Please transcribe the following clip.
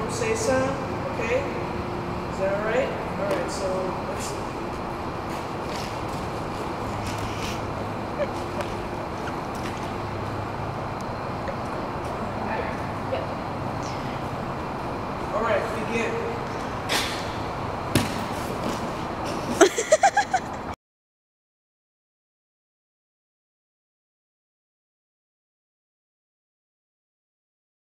Perform Seisan. Okay? Is that alright? Alright, so let's